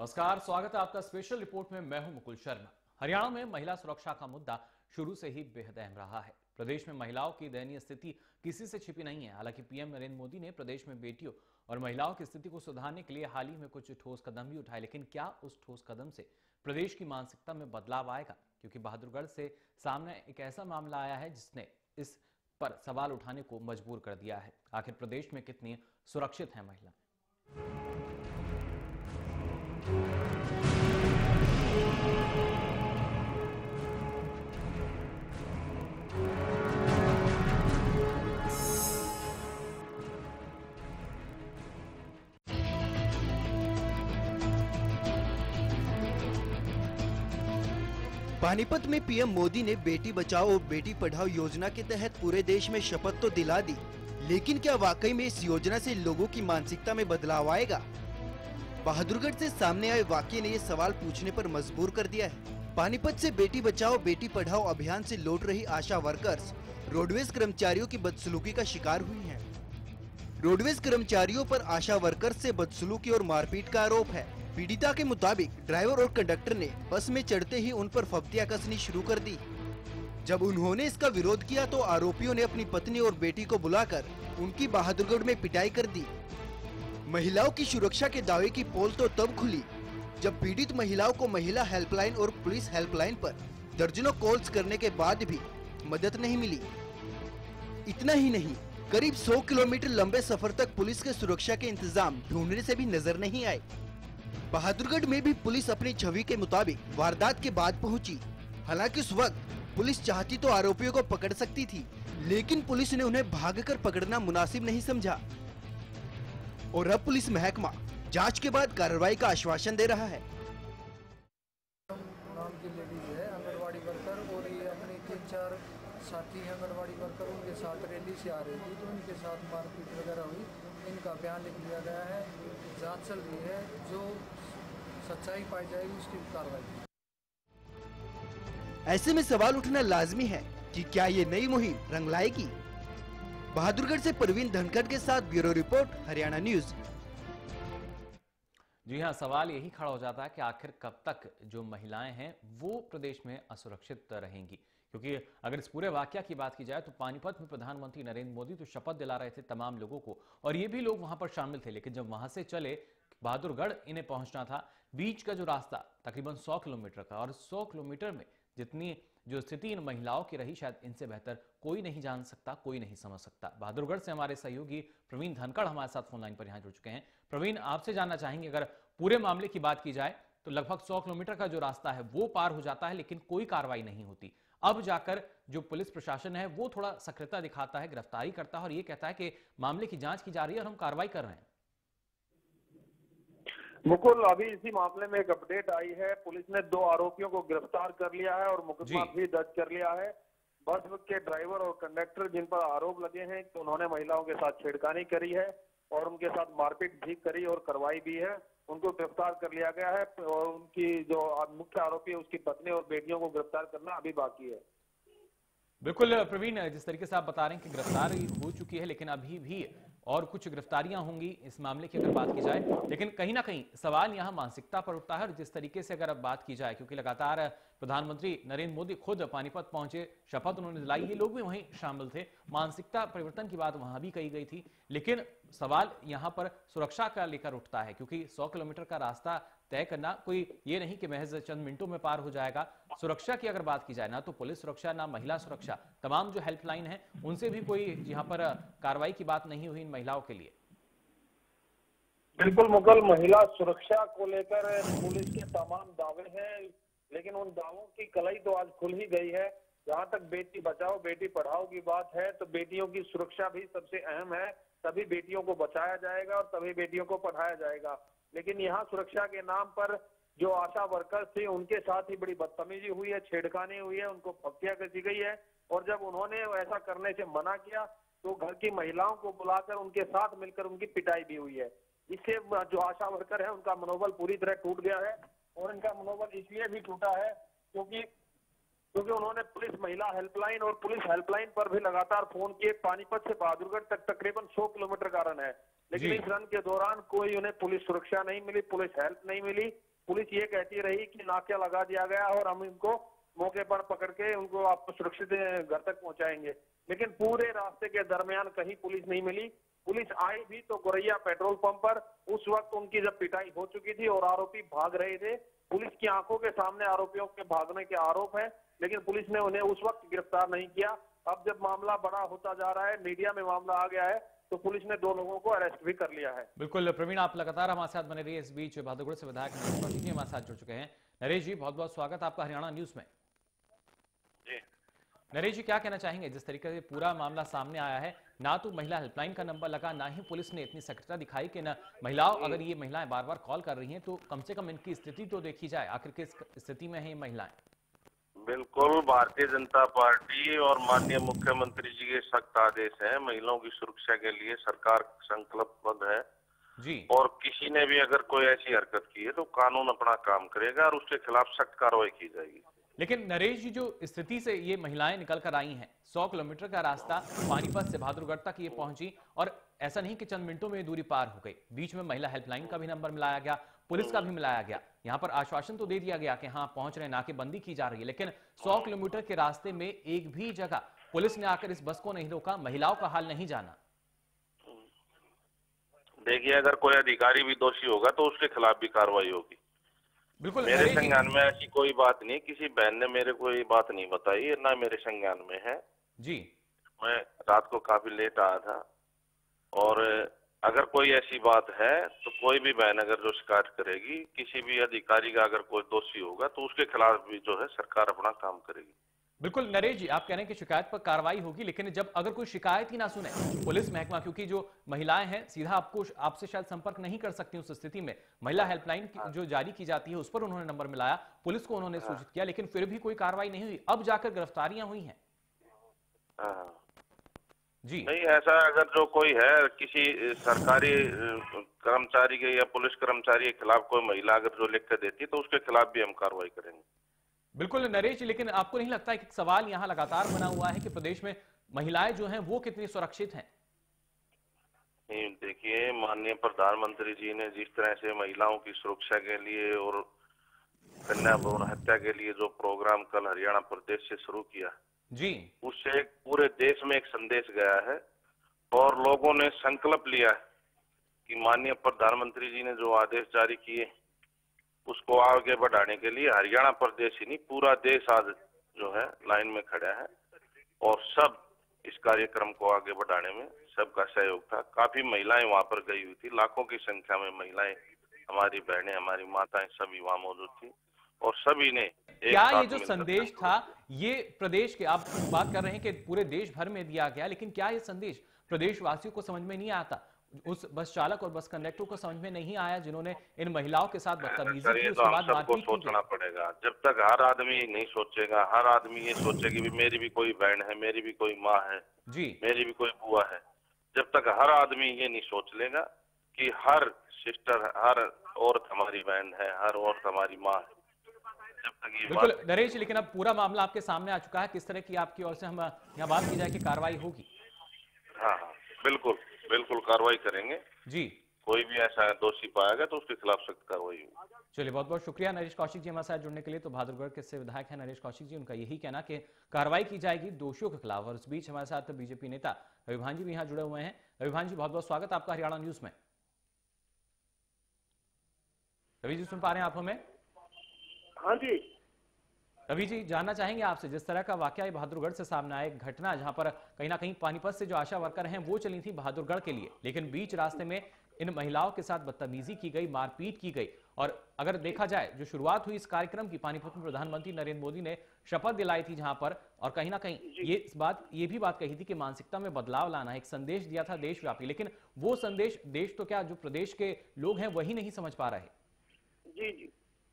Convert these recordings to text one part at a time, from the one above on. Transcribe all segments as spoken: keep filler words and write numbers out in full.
नमस्कार, स्वागत है आपका स्पेशल रिपोर्ट में। मैं हूं मुकुल शर्मा। हरियाणा में महिला सुरक्षा का मुद्दा शुरू से ही बेहद अहम रहा है। प्रदेश में महिलाओं की दयनीय स्थिति किसी से छिपी नहीं है। हालांकि पीएम नरेंद्र मोदी ने प्रदेश में बेटियों और महिलाओं की स्थिति को सुधारने के लिए हाल ही में कुछ ठोस कदम भी उठाए, लेकिन क्या उस ठोस कदम से प्रदेश की मानसिकता में बदलाव आएगा? क्योंकि बहादुरगढ़ से सामने एक ऐसा मामला आया है जिसने इस पर सवाल उठाने को मजबूर कर दिया है। आखिर प्रदेश में कितनी सुरक्षित है महिला? पानीपत में पीएम मोदी ने बेटी बचाओ और बेटी पढ़ाओ योजना के तहत पूरे देश में शपथ तो दिला दी, लेकिन क्या वाकई में इस योजना से लोगों की मानसिकता में बदलाव आएगा? बहादुरगढ़ से सामने आए वाकये ने ये सवाल पूछने पर मजबूर कर दिया है। पानीपत से बेटी बचाओ बेटी पढ़ाओ अभियान से लौट रही आशा वर्कर्स रोडवेज कर्मचारियों की बदसलूकी का शिकार हुई हैं। रोडवेज कर्मचारियों पर आशा वर्कर्स से बदसलूकी और मारपीट का आरोप है। पीड़िता के मुताबिक ड्राइवर और कंडक्टर ने बस में चढ़ते ही उन पर फब्तियां कसनी शुरू कर दी। जब उन्होंने इसका विरोध किया तो आरोपियों ने अपनी पत्नी और बेटी को बुलाकर उनकी बहादुरगढ़ में पिटाई कर दी। महिलाओं की सुरक्षा के दावे की पोल तो तब खुली जब पीड़ित महिलाओं को महिला हेल्पलाइन और पुलिस हेल्पलाइन पर दर्जनों कॉल्स करने के बाद भी मदद नहीं मिली। इतना ही नहीं, करीब सौ किलोमीटर लंबे सफर तक पुलिस के सुरक्षा के इंतजाम ढूंढने से भी नजर नहीं आए। बहादुरगढ़ में भी पुलिस अपनी छवि के मुताबिक वारदात के बाद पहुंची। हालांकि उस वक्त पुलिस चाहती तो आरोपियों को पकड़ सकती थी, लेकिन पुलिस ने उन्हें भागकर पकड़ना मुनासिब नहीं समझा। और अब पुलिस महकमा जांच के बाद कार्रवाई का आश्वासन दे रहा है। नाम की लेडीज है आंगनवाड़ी वर्कर, और ये अपने तीन चार साथी आंगनवाड़ी वर्कर उनके साथ रैली से आ रही थी, तो उनके साथ मारपीट वगैरह हुई। इनका बयान लिख लिया गया है, जांच चल रही है, जो सच्चाई पाई जाएगी उसकी कार्रवाई। ऐसे में सवाल उठना लाजमी है कि क्या ये नई मुहिम रंग लाएगी? बहादुरगढ़ से परवीन धनखड़ के साथ ब्यूरो रिपोर्ट, हरियाणा न्यूज। जी हाँ, सवाल यही खड़ा हो जाता है कि आखिर कब तक जो महिलाएं हैं वो प्रदेश में असुरक्षित रहेंगी। क्योंकि अगर इस पूरे वाकया की बात की जाए तो पानीपत में प्रधानमंत्री नरेंद्र मोदी तो शपथ दिला रहे थे तमाम लोगों को, और ये भी लोग वहां पर शामिल थे, लेकिन जब वहां से चले बहादुरगढ़ इन्हें पहुंचना था, बीच का जो रास्ता तकरीबन सौ किलोमीटर का, और सौ किलोमीटर में जितनी जो स्थिति इन महिलाओं की रही शायद इनसे बेहतर कोई नहीं जान सकता, कोई नहीं समझ सकता। बहादुरगढ़ से हमारे सहयोगी प्रवीण धनखड़ हमारे साथ फोन लाइन पर यहाँ जुड़ चुके हैं। प्रवीण, आपसे जानना चाहेंगे, अगर पूरे मामले की बात की जाए तो लगभग सौ किलोमीटर का जो रास्ता है वो पार हो जाता है, लेकिन कोई कार्रवाई नहीं होती। अब जाकर जो पुलिस प्रशासन है वो थोड़ा सक्रियता दिखाता है, गिरफ्तारी करता है और ये कहता है कि मामले की जांच की जा रही है और हम कार्रवाई कर रहे हैं। मुकुल, अभी इसी मामले में एक अपडेट आई है। पुलिस ने दो आरोपियों को गिरफ्तार कर लिया है और मुकदमा भी दर्ज कर लिया है। बस के ड्राइवर और कंडक्टर जिन पर आरोप लगे हैं कि उन्होंने महिलाओं के साथ छेड़खानी करी है और उनके साथ मारपीट भी करी और करवाई भी है, उनको गिरफ्तार कर लिया गया है। और उनकी जो मुख्य आरोपी है उसकी पत्नी और बेटियों को गिरफ्तार करना अभी बाकी है। बिल्कुल प्रवीण, जिस तरीके से आप बता रहे हैं कि गिरफ्तारी हो चुकी है, लेकिन अभी भी और कुछ गिरफ्तारियां होंगी इस मामले की अगर बात की जाए, लेकिन कहीं ना कहीं सवाल यहां मानसिकता पर उठता है। और जिस तरीके से अगर अब बात की जाए, क्योंकि लगातार प्रधानमंत्री नरेंद्र मोदी खुद पानीपत पहुंचे, शपथ उन्होंने दिलाई, ये लोग भी वहीं शामिल थे, मानसिकता परिवर्तन की बात वहां भी कही गई थी, लेकिन सवाल यहां पर सुरक्षा का लेकर उठता है। क्योंकि सौ किलोमीटर का रास्ता तय करना कोई ये नहीं कि महज चंद मिनटों में पार हो जाएगा। सुरक्षा की अगर बात की जाए, ना तो पुलिस सुरक्षा ना महिला सुरक्षा, तमाम जो हेल्पलाइन है उनसे भी कोई यहाँ पर कार्रवाई की बात नहीं हुई इन महिलाओं के लिए। बिल्कुल मुगल, महिला सुरक्षा को लेकर पुलिस के तमाम दावे हैं, लेकिन उन दावों की कलाई तो आज खुल ही गई है। जहां तक बेटी बचाओ बेटी पढ़ाओ की बात है तो बेटियों की सुरक्षा भी सबसे अहम है। तभी बेटियों को बचाया जाएगा और तभी बेटियों को पढ़ाया जाएगा। लेकिन यहाँ सुरक्षा के नाम पर जो आशा वर्कर्स थे उनके साथ ही बड़ी बदतमीजी हुई है, छेड़खानी हुई है, उनको फब्तियां कसी गई है। और जब उन्होंने ऐसा करने से मना किया तो घर की महिलाओं को बुलाकर उनके साथ मिलकर उनकी पिटाई भी हुई है। इससे जो आशा वर्कर है उनका मनोबल पूरी तरह टूट गया है। और इनका मनोबल इसलिए भी टूटा है क्योंकि क्योंकि उन्होंने पुलिस महिला हेल्पलाइन और पुलिस हेल्पलाइन पर भी लगातार फोन किए। पानीपत से बहादुरगढ़ तक तकरीबन सौ किलोमीटर का रन है, लेकिन इस रन के दौरान कोई उन्हें पुलिस सुरक्षा नहीं मिली, पुलिस हेल्प नहीं मिली। पुलिस ये कहती रही कि नाका लगा दिया गया और हम इनको मौके पर पकड़ के उनको आपको सुरक्षित घर तक पहुंचाएंगे, लेकिन पूरे रास्ते के दरमियान कहीं पुलिस नहीं मिली। पुलिस आई भी तो गोरैया पेट्रोल पंप पर, उस वक्त उनकी जब पिटाई हो चुकी थी और आरोपी भाग रहे थे। पुलिस की आंखों के सामने आरोपियों के भागने के आरोप है, लेकिन पुलिस ने उन्हें उस वक्त गिरफ्तार नहीं किया। अब जब मामला बड़ा होता जा रहा है, मीडिया में मामला आ गया है, तो पुलिस ने दो लोगों को अरेस्ट भी कर लिया है। बिल्कुल प्रवीण, आप लगातार हमारे साथ बने रहिए। इस बीच बहादुरगढ़ से विधायक नरेश कौशिक जी हमारे साथ जुड़ चुके हैं। नरेश जी, बहुत बहुत स्वागत आपका हरियाणा न्यूज में। जी नरेश जी, क्या कहना चाहेंगे? जिस तरीके से पूरा मामला सामने आया है, ना तो महिला हेल्पलाइन का नंबर लगा, ना ही पुलिस ने इतनी सक्रियता दिखाई कि न महिलाओं, अगर ये महिलाएं बार बार कॉल कर रही हैं तो कम से कम इनकी स्थिति तो देखी जाए, आखिर किस स्थिति में है ये महिलाएं। बिल्कुल, भारतीय जनता पार्टी और माननीय मुख्यमंत्री जी के सख्त आदेश है। महिलाओं की सुरक्षा के लिए सरकार संकल्पबद्ध है जी, और किसी ने भी अगर कोई ऐसी हरकत की है तो कानून अपना काम करेगा और उसके खिलाफ सख्त कार्रवाई की जाएगी। लेकिन नरेश जी, जो स्थिति से ये महिलाएं निकल कर आई हैं, सौ किलोमीटर का रास्ता पानीपत से बहादुरगढ़ तक ये पहुंची, और ऐसा नहीं कि चंद मिनटों में दूरी पार हो गई। बीच में महिला हेल्पलाइन का भी नंबर मिलाया गया, पुलिस का भी मिलाया गया। यहाँ पर आश्वासन तो दे दिया गया कि हाँ पहुंच रहे, नाकेबंदी की जा रही है, लेकिन सौ किलोमीटर के रास्ते में एक भी जगह पुलिस ने आकर इस बस को नहीं रोका, महिलाओं का हाल नहीं जाना। देखिए, अगर कोई अधिकारी भी दोषी होगा तो उसके खिलाफ भी कार्रवाई होगी। बिल्कुल, मेरे संज्ञान में ऐसी कोई बात नहीं, किसी बहन ने मेरे को ये बात नहीं बताई, ना मेरे संज्ञान में है जी। मैं रात को काफी लेट आया था, और अगर कोई ऐसी बात है तो कोई भी बहन अगर जो शिकायत करेगी, किसी भी अधिकारी का अगर कोई दोषी होगा तो उसके खिलाफ भी जो है सरकार अपना काम करेगी। बिल्कुल नरेश जी, आप कह रहे हैं कि शिकायत पर कार्रवाई होगी, लेकिन जब अगर कोई शिकायत ही ना सुने पुलिस महकमा, क्योंकि जो महिलाएं हैं सीधा आपको आपसे शायद संपर्क नहीं कर सकती, उस स्थिति में महिला हेल्पलाइन जो जारी की जाती है उस पर उन्होंने नंबर मिलाया, पुलिस को उन्होंने सूचित किया, लेकिन फिर भी कोई कार्रवाई नहीं हुई। अब जाकर गिरफ्तारियां हुई हैं जी। नहीं, ऐसा अगर जो कोई है किसी सरकारी कर्मचारी के या पुलिस कर्मचारी के खिलाफ कोई महिला अगर जो लिख कर देती तो उसके खिलाफ भी हम कार्रवाई करेंगे। बिल्कुल नरेश, लेकिन आपको नहीं लगता है कि सवाल यहाँ लगातार बना हुआ है कि प्रदेश में महिलाएं जो हैं वो कितनी सुरक्षित हैं? नहीं, देखिए, माननीय प्रधानमंत्री जी ने जिस तरह से महिलाओं की सुरक्षा के लिए और कन्या भ्रूण हत्या के लिए जो प्रोग्राम कल हरियाणा प्रदेश से शुरू किया जी, उससे एक पूरे देश में एक संदेश गया है और लोगों ने संकल्प लिया है कि माननीय प्रधानमंत्री जी ने जो आदेश जारी किए उसको आगे बढ़ाने के लिए हरियाणा प्रदेश ही नहीं पूरा देश आज जो है लाइन में खड़ा है, और सब इस कार्यक्रम को आगे बढ़ाने में सबका सहयोग था। काफी महिलाएं वहां पर गई हुई थी, लाखों की संख्या में महिलाएं, हमारी बहनें, हमारी माताएं सभी वहां मौजूद थी, और सभी ने क्या ये जो संदेश था ये प्रदेश के, आप बात कर रहे हैं कि पूरे देश भर में दिया गया, लेकिन क्या ये संदेश प्रदेशवासियों को समझ में नहीं आता? उस बस चालक और बस कंडक्टर को समझ में नहीं आया जिन्होंने इन महिलाओं के साथ बदतमीजी की, उसके बाद सबको सोचना पड़ेगा। जब तक हर आदमी नहीं सोचेगा, हर आदमी ये सोचेगी भी मेरी भी कोई बहन है, मेरी भी कोई माँ है जी, मेरी भी कोई बुआ है, जब तक हर आदमी ये नहीं सोच लेगा कि हर सिस्टर, हर औरत हमारी बहन है, हर औरत हमारी माँ है, जब तक ये बिल्कुल नरेश, लेकिन अब पूरा मामला आपके सामने आ चुका है, किस तरह की आपकी ओर से हम यहाँ बात की जाए कि कार्रवाई होगी? हाँ हाँ बिल्कुल बिल्कुल कार्रवाई करेंगे जी। कोई भी ऐसा दोषी पाएगा तो उसके खिलाफ सख्त कार्रवाई होगी। चलिए, बहुत बहुत शुक्रिया नरेश कौशिक जी हमारे साथ जुड़ने के लिए। तो बहादुरगढ़ के से विधायक हैं नरेश कौशिक जी, उनका यही कहना कि कार्रवाई की जाएगी दोषियों के खिलाफ। और इस बीच हमारे साथ बीजेपी नेता रविभान जी भी यहाँ जुड़े हुए हैं। रविभान जी, बहुत बहुत स्वागत आपका हरियाणा न्यूज में। रवि जी, सुन पा रहे हैं आप हमें? हाँ जी। रवि जी, जानना चाहेंगे आपसे, जिस तरह का वाकया बहादुरगढ़ से सामने आया, एक घटना जहां पर कहीं ना कहीं पानीपत से जो आशा वर्कर हैं वो चली थी बहादुरगढ़ के लिए, लेकिन बीच रास्ते में इन महिलाओं के साथ बदतमीजी की गई, मारपीट की गई, और अगर देखा जाए जो शुरुआत हुई इस कार्यक्रम की, पानीपत में प्रधानमंत्री नरेंद्र मोदी ने शपथ दिलाई थी जहां पर, और कहीं ना कहीं ये इस बात ये भी बात कही थी कि मानसिकता में बदलाव लाना, एक संदेश दिया था देशव्यापी, लेकिन वो संदेश देश तो क्या जो प्रदेश के लोग हैं वही नहीं समझ पा रहे। जी जी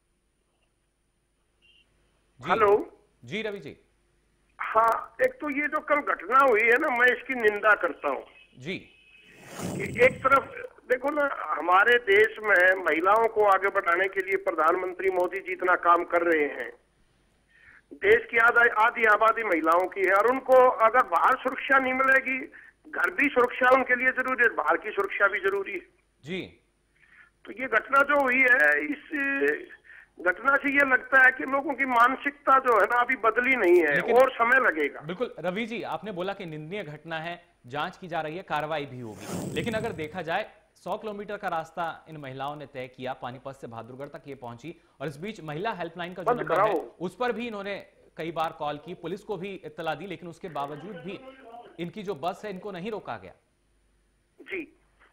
जी हेलो जी रवि जी। हाँ, एक तो ये जो कल घटना हुई है ना, मैं इसकी निंदा करता हूँ जी, कि एक तरफ देखो ना, हमारे देश में महिलाओं को आगे बढ़ाने के लिए प्रधानमंत्री मोदी जी इतना काम कर रहे हैं। देश की आधा आधी आबादी महिलाओं की है, और उनको अगर बाहर सुरक्षा नहीं मिलेगी, घर भी सुरक्षा उनके लिए जरूरी है, बाहर की सुरक्षा भी जरूरी है जी। तो ये घटना जो हुई है, इस घटना से ये लगता है कि लोगों की मानसिकता जो है ना अभी बदली नहीं है और समय लगेगा। बिल्कुल रवि जी, आपने बोला कि निंदनीय घटना है, जांच की जा रही है, कार्रवाई भी होगी, लेकिन अगर देखा जाए सौ किलोमीटर का रास्ता इन महिलाओं ने तय किया, पानीपत से बहादुरगढ़ तक ये पहुंची, और इस बीच महिला हेल्पलाइन का जो नंबर है उस पर भी इन्होंने कई बार कॉल की, पुलिस को भी इत्तला दी, लेकिन उसके बावजूद भी इनकी जो बस है इनको नहीं रोका गया। जी,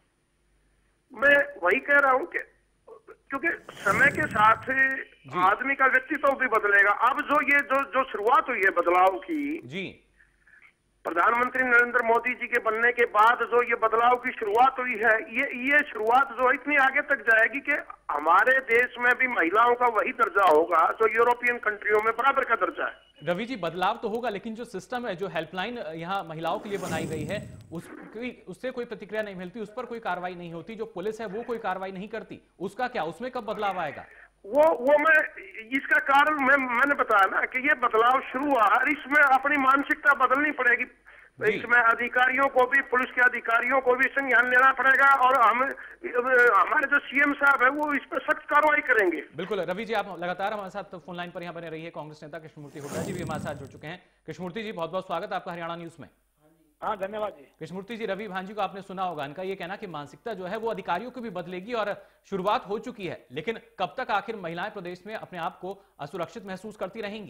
मैं वही कह रहा हूं कि क्योंकि समय के साथ आदमी का व्यक्तित्व भी बदलेगा। अब जो ये जो जो शुरुआत हुई है बदलाव की जी, प्रधानमंत्री नरेंद्र मोदी जी के बनने के बाद जो ये बदलाव की शुरुआत हुई है, ये ये शुरुआत जो इतनी आगे तक जाएगी कि हमारे देश में भी महिलाओं का वही दर्जा होगा जो यूरोपियन कंट्रियों में बराबर का दर्जा है। रवि जी, बदलाव तो होगा, लेकिन जो सिस्टम है, जो हेल्पलाइन यहाँ महिलाओं के लिए बनाई गई है, उसकी उससे कोई प्रतिक्रिया नहीं मिलती, उस पर कोई कार्रवाई नहीं होती, जो पुलिस है वो कोई कार्रवाई नहीं करती, उसका क्या, उसमें कब बदलाव आएगा? वो वो मैं इसका कारण मैं मैंने बताया ना कि ये बदलाव शुरू हुआ और इसमें अपनी मानसिकता बदलनी पड़ेगी। इसमें अधिकारियों को भी, पुलिस के अधिकारियों को भी संज्ञान लेना पड़ेगा और हम हमारे जो सीएम साहब है वो इस पर सख्त कार्रवाई करेंगे। बिल्कुल रवि जी, आप लगातार हमारे साथ फोन लाइन पर यहाँ बने रहिए। कांग्रेस नेता कृष्णमूर्ति हुड्डा जी भी हमारे साथ जुड़ चुके हैं। कृष्णमूर्ति जी, बहुत बहुत स्वागत आपका हरियाणा न्यूज में। हाँ, धन्यवाद जी। कृष्णमूर्ति जी, रवि भांजी को आपने सुना होगा, इनका ये कहना कि मानसिकता जो है वो अधिकारियों की भी बदलेगी और शुरुआत हो चुकी है, लेकिन कब तक आखिर महिलाएं प्रदेश में अपने आप को असुरक्षित महसूस करती रहेंगी?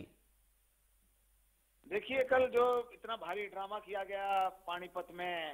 देखिए, कल जो इतना भारी ड्रामा किया गया पानीपत में,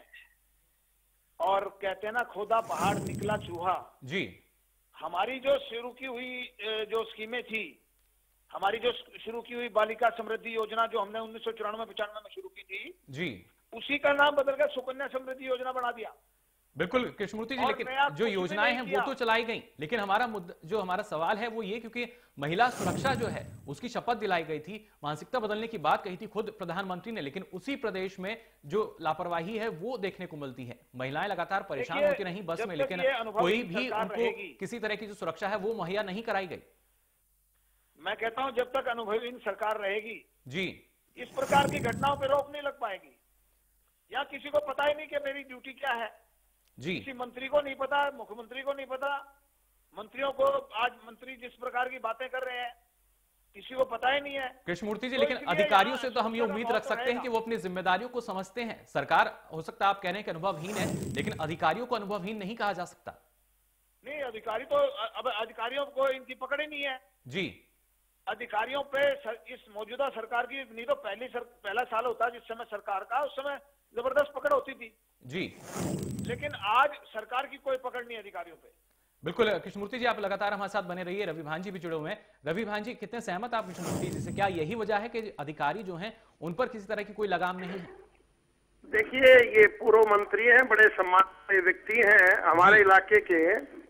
और कहते हैं ना खोदा पहाड़ निकला चूहा जी, हमारी जो शुरू की हुई जो स्कीमें थी, हमारी जो शुरू की हुई बालिका समृद्धि योजना जो हमने उन्नीस सौ चौरानवे पचानवे में शुरू की थी जी, उसी का नाम बदलकर सुकन्या समृद्धि योजना बना दिया। बिल्कुल कृष्णमूर्ति जी, लेकिन जो योजनाएं हैं वो तो चलाई गई, लेकिन हमारा मुद्दा, जो हमारा सवाल है वो ये, क्योंकि महिला सुरक्षा जो है उसकी शपथ दिलाई गई थी, मानसिकता बदलने की बात कही थी खुद प्रधानमंत्री ने, लेकिन उसी प्रदेश में जो लापरवाही है वो देखने को मिलती है। महिलाएं लगातार परेशान होती रही बस में, लेकिन कोई भी उनको किसी तरह की जो सुरक्षा है वो मुहैया नहीं कराई गई। मैं कहता हूं जब तक अनुभवहीन सरकार रहेगी जी, इस प्रकार की घटनाओं पर रोक नहीं लग पाएगी, या किसी को पता ही नहीं कि मेरी ड्यूटी क्या है जी, किसी मंत्री को नहीं पता, मुख्यमंत्री को नहीं पता, मंत्रियों को, आज मंत्री जिस प्रकार की बातें कर रहे हैं किसी को पता ही नहीं है। कृष्णमूर्ति जी, लेकिन अधिकारियों से तो हम ये उम्मीद रख सकते हैं कि वो अपनी जिम्मेदारियों को समझते हैं। सरकार हो सकता है आप कह रहे हैं कि अनुभवहीन है, लेकिन अधिकारियों को अनुभवहीन नहीं कहा जा सकता। नहीं, अधिकारी तो अब अधिकारियों को इनकी पकड़ ही नहीं है जी। अधिकारियों पे सर, इस मौजूदा सरकार की नहीं तो पहली सर, पहला साल होता जिस समय सरकार का, उस समय जबरदस्त पकड़ होती थी जी, लेकिन आज सरकार की कोई पकड़ नहीं अधिकारियों पे। बिल्कुल कृष्णमूर्ति जी, आप लगातार हमारे साथ बने रहिए। रवि भांजी भी जुड़े हुए हैं। रवि भांजी, कितने सहमत आप कृष्णमूर्ति जी से? क्या यही वजह है कि अधिकारी जो हैं उन पर किसी तरह की कोई लगाम नहीं है? देखिए, ये पूर्व मंत्री हैं, बड़े सम्मानित व्यक्ति हैं हमारे इलाके के।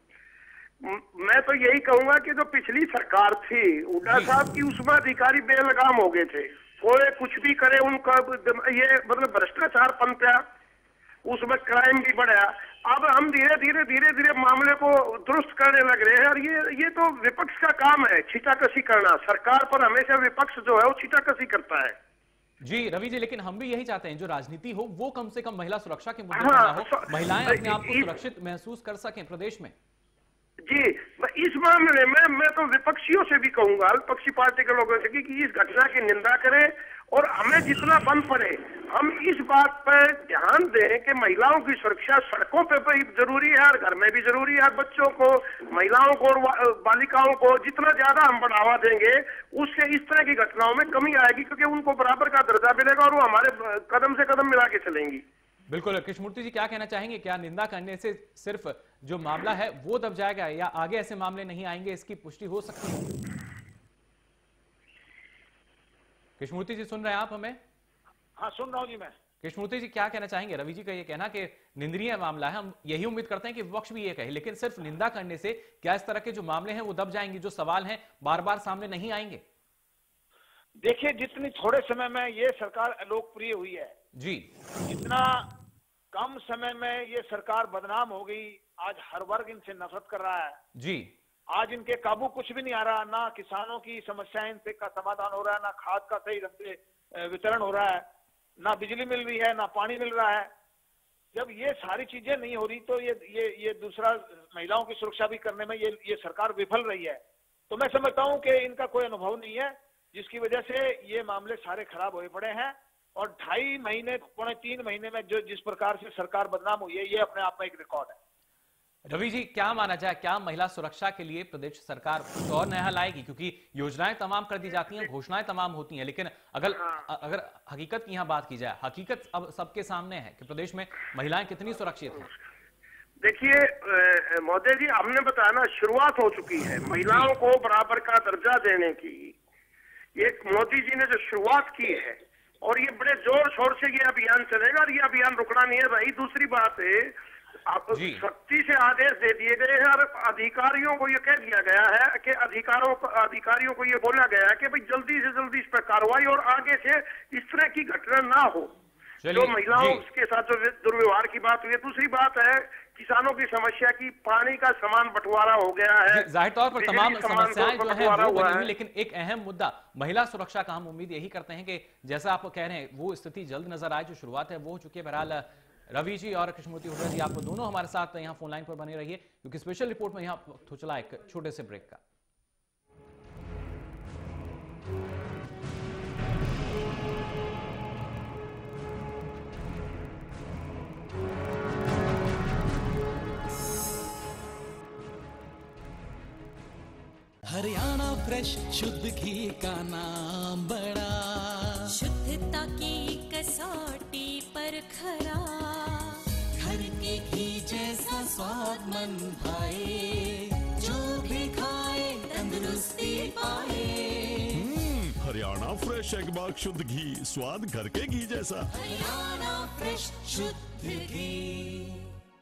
मैं तो यही कहूंगा कि जो पिछली सरकार थी हुड्डा साहब की, उसमें अधिकारी बेलगाम हो गए थे, कोई कुछ भी करे उनका ये मतलब भ्रष्टाचार पनपा, उसमें क्राइम भी बढ़ा। अब हम धीरे धीरे धीरे धीरे मामले को दुरुस्त करने लग रहे हैं और ये ये तो विपक्ष का काम है छीटाकशी करना। सरकार पर हमेशा विपक्ष जो है वो छीटाकशी करता है। जी रवि जी, लेकिन हम भी यही चाहते हैं जो राजनीति हो वो कम से कम महिला सुरक्षा के मुद्दे पर ना हो, महिलाएं अपने आप को सुरक्षित महसूस कर सकें प्रदेश में। जी, इस मामले में मैं तो विपक्षियों से भी कहूंगा, विपक्षी पार्टी के लोगों से कि, कि इस घटना की निंदा करें और हमें जितना बन पड़े हम इस बात पर ध्यान दें कि महिलाओं की सुरक्षा सड़कों पे भी जरूरी है और घर में भी जरूरी है। बच्चों को, महिलाओं को और बालिकाओं को जितना ज्यादा हम बढ़ावा देंगे उससे इस तरह की घटनाओं में कमी आएगी, क्योंकि उनको बराबर का दर्जा मिलेगा और वो हमारे कदम से कदम मिला के चलेंगी। बिल्कुल कृष्णमूर्ति जी, क्या कहना चाहेंगे? क्या निंदा करने से सिर्फ जो मामला है वो दब जाएगा या आगे ऐसे मामले नहीं आएंगे, इसकी पुष्टि हो सकती है? कृष्णमूर्ति जी, सुन रहे हैं आप हमें? हाँ, सुन रहा हूं जी मैं। कृष्णमूर्ति जी, क्या कहना चाहेंगे? रवि जी का ये कहना कि निंदनीय मामला है, हम यही उम्मीद करते हैं कि विपक्ष भी ये कहे, लेकिन सिर्फ निंदा करने से क्या इस तरह के जो मामले हैं वो दब जाएंगे, जो सवाल हैं बार बार सामने नहीं आएंगे? देखिए, जितनी थोड़े समय में ये सरकार लोकप्रिय हुई है जी, इतना कम समय में ये सरकार बदनाम हो गई। आज हर वर्ग इनसे नफरत कर रहा है जी, आज इनके काबू कुछ भी नहीं आ रहा, ना किसानों की समस्याएं इनसे का समाधान हो रहा है, ना खाद का सही ढंग से वितरण हो रहा है, ना बिजली मिल रही है, ना पानी मिल रहा है। जब ये सारी चीजें नहीं हो रही तो ये ये ये दूसरा महिलाओं की सुरक्षा भी करने में ये ये सरकार विफल रही है। तो मैं समझता हूं कि इनका कोई अनुभव नहीं है, जिसकी वजह से ये मामले सारे खराब हुए पड़े हैं। और ढाई महीने पौने तीन महीने में जो जिस प्रकार से सरकार बदनाम हुई है, ये अपने आप में एक रिकॉर्ड है। रवि जी, क्या माना जाए, क्या महिला सुरक्षा के लिए प्रदेश सरकार कुछ और नया लाएगी? क्योंकि योजनाएं तमाम कर दी जाती हैं, घोषणाएं तमाम होती हैं, लेकिन अगर हाँ। अगर हकीकत की यहाँ बात की जाए, हकीकत अब सबके सामने है कि प्रदेश में महिलाएं कितनी सुरक्षित हैं। देखिए महोदय जी, हमने बताया ना, शुरुआत हो चुकी है महिलाओं को बराबर का दर्जा देने की। ये मोदी जी ने जो शुरुआत की है, और ये बड़े जोर शोर से ये अभियान चलेगा, और ये अभियान रुकना नहीं है। रही दूसरी बात है, आप सख्ती से आदेश दे दिए गए हैं, और अधिकारियों को ये कह दिया गया है कि अधिकारों अधिकारियों को ये बोला गया है कि भाई जल्दी से जल्दी इस पर कार्रवाई, और आगे से इस तरह की घटना ना हो जो महिलाओं के साथ जो दुर्व्यवहार की बात हुई है। दूसरी बात है किसानों की समस्या की, पानी का समान बंटवारा हो गया है, जाहिर तौर पर तमाम समस्याएं जो हैं वो बनी हुई, लेकिन एक अहम मुद्दा महिला सुरक्षा का हम उम्मीद यही करते हैं कि जैसा आप कह रहे हैं वो स्थिति जल्द नजर आए। जो शुरुआत है वो हो चुकी है। बहरहाल रवि जी और कृष्णमूर्ति हुड्डा जी, आप दोनों हमारे साथ यहाँ फोन लाइन पर बने रहिए, क्योंकि स्पेशल रिपोर्ट में यहाँ तो चला एक छोटे से ब्रेक का। हरियाणा फ्रेश शुद्ध घी का नाम बड़ा, शुद्धता की कसौटी पर खरा, घर के घी जैसा स्वाद मन भाए, जो भी खाए तंदुरुस्ती पाए। हरियाणा फ्रेश एगबाग शुद्ध घी, स्वाद घर के घी जैसा। हरियाणा फ्रेश शुद्ध घी।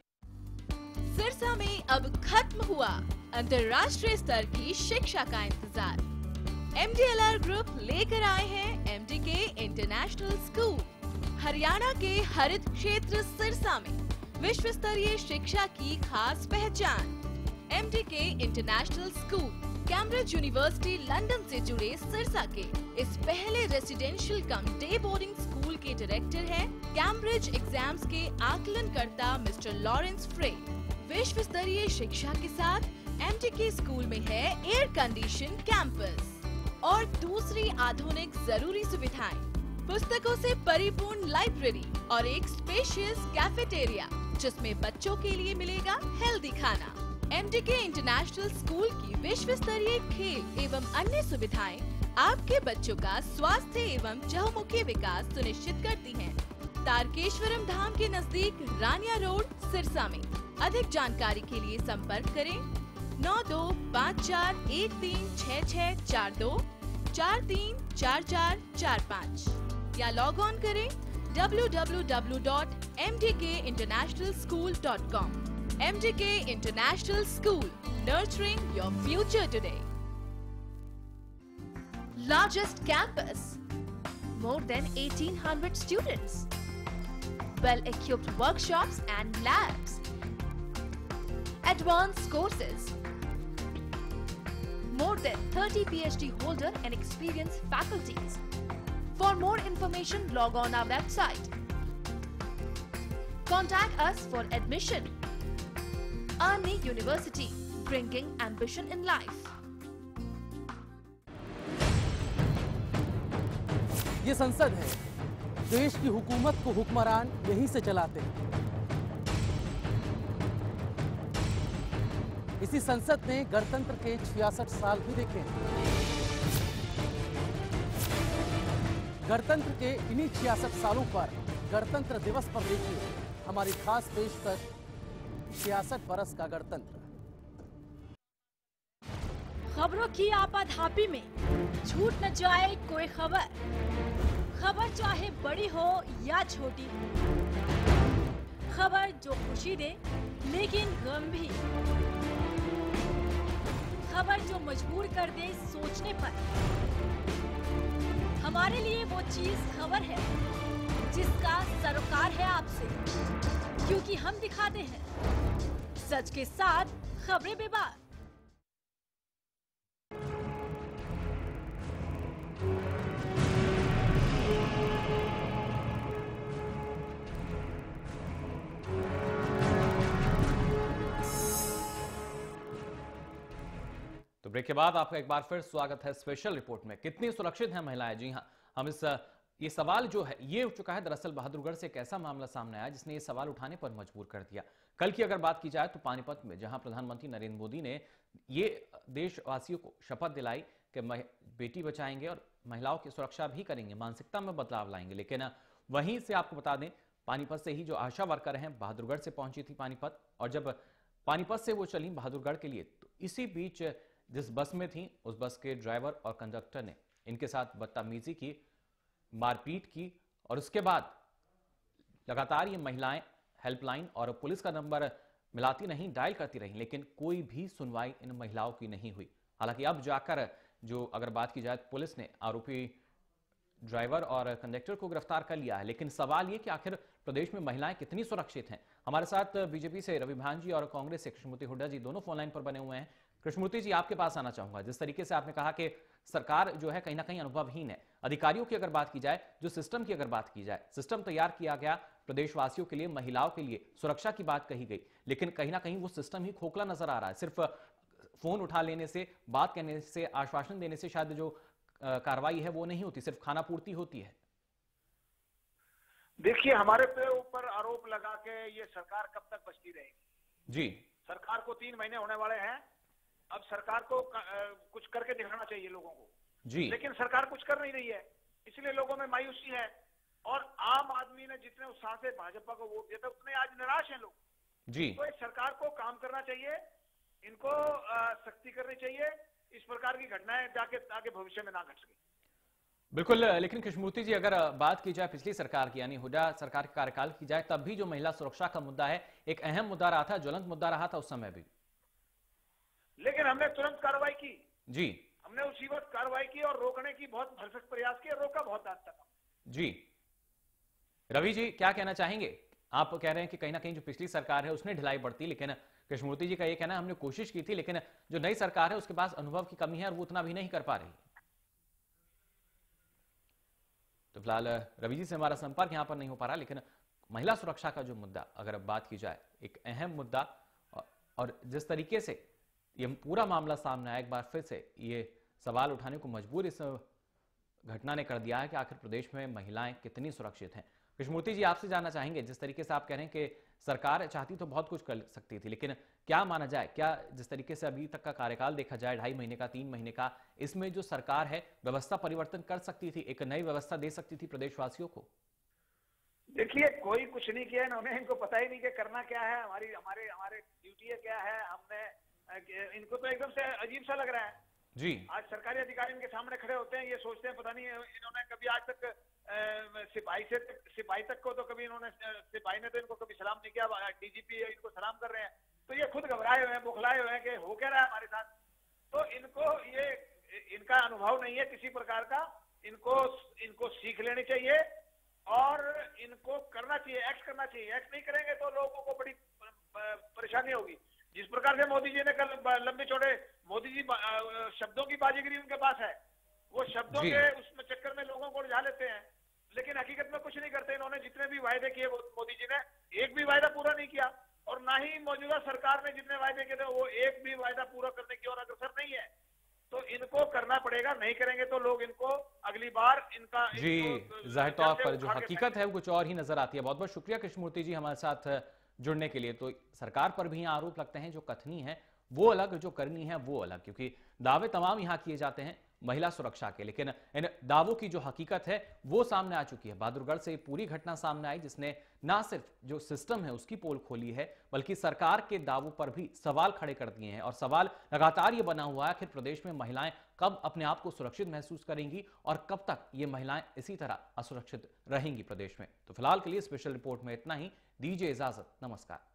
सिरसा में अब खत्म हुआ अंतर्राष्ट्रीय स्तर की शिक्षा का इंतजार। M D L R group लेकर आए हैं M D K international school. Haryana के हरित क्षेत्र सिरसा में विश्व स्तरीय शिक्षा की खास पहचान। M D K international school Cambridge university London से जुड़े सिरसा के इस पहले residential cum day boarding school के डायरेक्टर हैं कैम्ब्रिज एग्जाम्स के आकलनकर्ता मिस्टर लॉरेंस फ्रे। विश्व स्तरीय शिक्षा के साथ एम डी के स्कूल में है एयर कंडीशन कैंपस और दूसरी आधुनिक जरूरी सुविधाएं, पुस्तकों से परिपूर्ण लाइब्रेरी और एक स्पेशियस कैफेटेरिया जिसमें बच्चों के लिए मिलेगा हेल्दी खाना। M D K international school की विश्व स्तरीय खेल एवं अन्य सुविधाएं आपके बच्चों का स्वास्थ्य एवं चहुमुखी विकास सुनिश्चित करती हैं। तारकेश्वरम धाम के नजदीक रानिया रोड सिरसा में। अधिक जानकारी के लिए संपर्क करें नौ दो पाँच चार एक तीन छः छः चार दो चार तीन चार चार चार पाँच या लॉग ऑन करें W W W dot M D K international school dot com. M D K international school, nurturing your future today. Largest campus, more than eighteen hundred students, well-equipped workshops and labs, advanced courses, more than thirty P H D holder and experienced faculties. For more information, log on our website. Contact us for admission. Army University, bringing ambition in life. ये संसद है, देश की हुकूमत को हुक्मरान यहीं से चलाते हैं। इसी संसद ने गणतंत्र के छियासठ साल भी देखे हैं। गणतंत्र के इन्हीं छियासठ सालों पर गणतंत्र दिवस पर देखिए हमारी खास पेशकश छियासठ बरस का गणतंत्र। खबरों की आपाधापी में छूट न जाए कोई खबर, खबर चाहे बड़ी हो या छोटी, खबर जो खुशी दे लेकिन गम भी, खबर जो मजबूर कर दे सोचने पर। हमारे लिए वो चीज खबर है जिसका सरोकार है आपसे, क्योंकि हम दिखाते हैं सच के साथ खबरें बेबाक। तो ब्रेक के बाद आपका एक बार फिर स्वागत है स्पेशल रिपोर्ट में। कितनी सुरक्षित हैं महिलाएं? जी हां, हम इस ये सवाल जो है ये उठ चुका है। दरअसल बहादुरगढ़ से एक ऐसा मामला सामने आया जिसने ये सवाल उठाने पर मजबूर कर दिया। कल की अगर बात की जाए तो पानीपत में जहां प्रधानमंत्री नरेंद्र मोदी ने ये देशवासियों को शपथ दिलाई कि बेटी बचाएंगे और महिलाओं की सुरक्षा भी करेंगे, मानसिकता में बदलाव लाएंगे, लेकिन वहीं से आपको बता दें पानीपत से ही जो आशा वर्कर हैं बहादुरगढ़ से पहुंची थी पानीपत, और जब पानीपत से वो चली बहादुरगढ़ के लिए तो इसी बीच जिस बस में थी उस बस के ड्राइवर और कंडक्टर ने इनके साथ बदतमीजी की, मारपीट की, और उसके बाद लगातार ये महिलाएं हेल्पलाइन और पुलिस का नंबर मिलाती नहीं, डायल करती रहीं, लेकिन कोई भी सुनवाई इन महिलाओं की नहीं हुई। हालांकि अब जाकर जो अगर बात की जाए पुलिस ने आरोपी ड्राइवर और कंडक्टर को गिरफ्तार कर लिया है, लेकिन सवाल ये कि आखिर प्रदेश में महिलाएं कितनी सुरक्षित हैं। हमारे साथ बीजेपी से रवि भान जी और कांग्रेस से कृष्णमूर्ति हुड्डा जी दोनों फोन लाइन पर बने हुए हैं। कृष्णमूर्ति जी, आपके पास आना चाहूंगा। जिस तरीके से आपने कहा कि सरकार जो है कहीं ना कहीं अनुभवहीन है, अधिकारियों की अगर बात की जाए, जो सिस्टम की अगर बात की जाए, सिस्टम तैयार किया गया प्रदेशवासियों के लिए, महिलाओं के लिए, सुरक्षा की बात कही गई, लेकिन कहीं ना कहीं वो सिस्टम ही खोखला नजर आ रहा है। सिर्फ फोन उठा लेने से, बात कहने से, आश्वासन देने से शायद जो कार्रवाई है वो नहीं होती, सिर्फ खाना पूर्ति होती है। देखिए, हमारे पे ऊपर आरोप लगा के ये सरकार कब तक बचती रहेगी? जी, सरकार को तीन महीने होने वाले हैं। अब सरकार को कुछ करके दिखाना चाहिए लोगों को जी, लेकिन सरकार कुछ कर नहीं रही है, इसलिए लोगों में मायूसी है। और आम आदमी ने जितने उत्साह से भाजपा को वोट दिया था उतने आज निराश हैं लोग जी। तो इस सरकार को काम करना चाहिए, इनको सख्ती करनी चाहिए, इस प्रकार की घटनाएं जाके आगे भविष्य में ना घट सके। बिल्कुल, लेकिन कृष्णमूर्ति जी अगर बात की जाए पिछली सरकार की, यानी हुड्डा सरकार के कार्यकाल की जाए, तब भी जो महिला सुरक्षा का मुद्दा है एक अहम मुद्दा रहा था, ज्वलंत मुद्दा रहा था उस समय भी, लेकिन हमने तुरंत कार्रवाई की जी। हमने उसी वक्त कार्रवाई की और रोकने की बहुत भरसक प्रयास किए, रोका बहुत हद तक जी। रवि जी, क्या कहना चाहेंगे? आप कह रहे हैं कि कहीं ना कहीं जो पिछली सरकार है उसने ढिलाई बढ़ती, लेकिन कृष्णमूर्ति जी का ये कहना है हमने कोशिश की थी, लेकिन जो नई सरकार है उसके पास अनुभव की कमी है और वो उतना भी नहीं कर पा रही। तो फिलहाल रवि जी से हमारा संपर्क यहां पर नहीं हो पा रहा, लेकिन महिला सुरक्षा का जो मुद्दा अगर बात की जाए एक अहम मुद्दा, और जिस तरीके से ये पूरा मामला सामने आया, एक बार फिर से ये सवाल उठाने को मजबूर इस घटना ने कर दिया है कि आखिर प्रदेश में महिलाएं कितनी सुरक्षित हैं। कृष्णमूर्ति जी, आपसे जानना चाहेंगे, जिस तरीके से आप कह रहे हैं कि सरकार चाहती तो बहुत कुछ कर सकती थी, लेकिन क्या माना जाए, क्या जिस तरीके से अभी तक का कार्यकाल देखा जाए, ढाई महीने का, तीन महीने का, इसमें जो सरकार है व्यवस्था परिवर्तन कर सकती थी, एक नई व्यवस्था दे सकती थी प्रदेशवासियों को? देखिए, कोई कुछ नहीं किया इन्होंने, इनको पता ही नहीं कि करना क्या है, हमारी हमारे हमारे ड्यूटी क्या है। हमने इनको तो एकदम से अजीब सा लग रहा है जी। आज सरकारी अधिकारी इनके सामने खड़े होते हैं, ये सोचते हैं पता नहीं इन्होंने कभी आज तक सिपाही से सिपाही तक को तो कभी इन्होंने, सिपाही ने तो इनको कभी सलाम नहीं किया, डीजीपी इनको सलाम कर रहे हैं, तो ये खुद घबराए हुए हैं, बुखलाए हुए हैं कि हो क्या रहा है हमारे साथ। तो इनको ये इनका अनुभव नहीं है किसी प्रकार का, इनको इनको सीख लेनी चाहिए और इनको करना चाहिए, एक्ट करना चाहिए। एक्ट नहीं करेंगे तो लोगों को बड़ी परेशानी होगी। जिस प्रकार से मोदी जी ने कल लंबे चौड़े, मोदी जी शब्दों की बाजीगरी उनके पास है, वो शब्दों के उसमें चक्कर में लोगों को उलझा लेते हैं, लेकिन हकीकत में कुछ नहीं करते। इन्होंने जितने भी वायदे किए मोदी जी ने एक भी वायदा पूरा नहीं किया, और ना ही मौजूदा सरकार ने जितने वायदे किए थे वो एक भी वायदा पूरा करने की ओर अग्रसर नहीं है। तो इनको करना पड़ेगा, नहीं करेंगे तो लोग इनको अगली बार इनका जी, जाहिर तौर पर जो हकीकत है वो कुछ और ही नजर आती है। बहुत बहुत शुक्रिया कृष्णमूर्ति जी हमारे साथ जुड़ने के लिए। तो सरकार पर भी आरोप लगते हैं, जो कथनी है वो अलग, जो करनी है वो अलग, क्योंकि दावे तमाम यहां किए जाते हैं महिला सुरक्षा के, लेकिन इन दावों की जो हकीकत है वो सामने आ चुकी है। बहादुरगढ़ से पूरी घटना सामने आई जिसने ना सिर्फ जो सिस्टम है उसकी पोल खोली है, बल्कि सरकार के दावों पर भी सवाल खड़े कर दिए हैं। और सवाल लगातार ये बना हुआ है आखिर प्रदेश में महिलाएं कब अपने आप को सुरक्षित महसूस करेंगी और कब तक ये महिलाएं इसी तरह असुरक्षित रहेंगी प्रदेश में। तो फिलहाल के लिए स्पेशल रिपोर्ट में इतना ही, दीजिए इजाजत, नमस्कार।